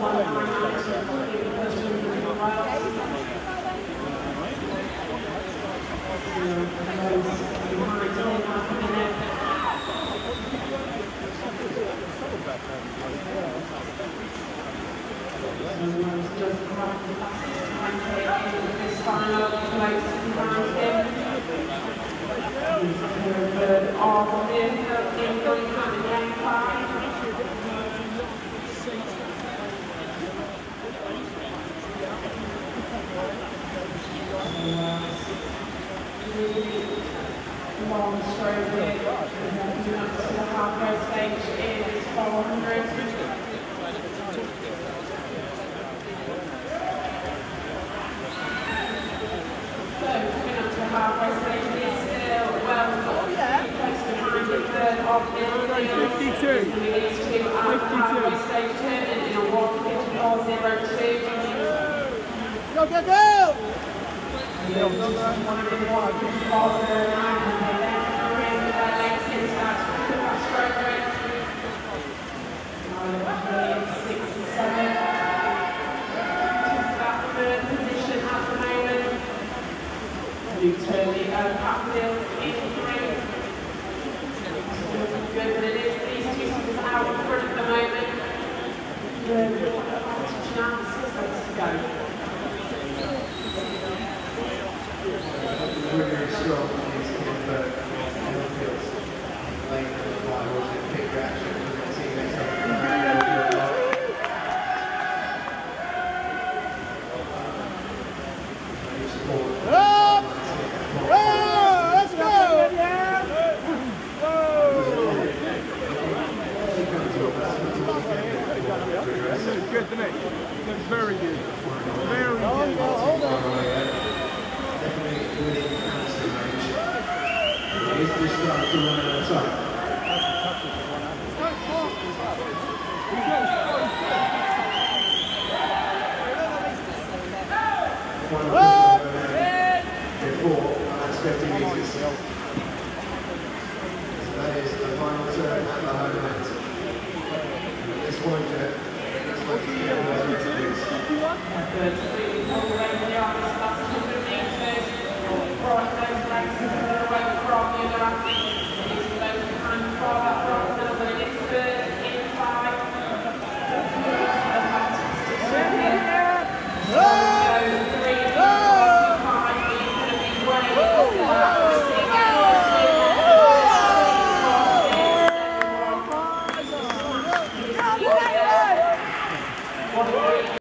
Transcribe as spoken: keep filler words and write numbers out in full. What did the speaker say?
Long stroke here, moving up to the halfway stage is four hundred. So coming up to the halfway stage is still Wells, got close behind the third of Illinois. fifty-two. Moving into our halfway stage turn in a one fifty-four zero two. Go, go, go! One fifty-four zero nine. Turley and Hatfield in three. Still good, but it is these two seconds out in front at the moment. Good chance, six laps to go. Really strong is Kimber and Fields. Lane and why was it big reaction? We're seeing next up. Good, isn't it? Looks very good. Very good. Hold on. Definitely winning answer range. He's just starting to run out of time. Before, that's fifty metres. So that is the final turn at the home end. At this point, uh, What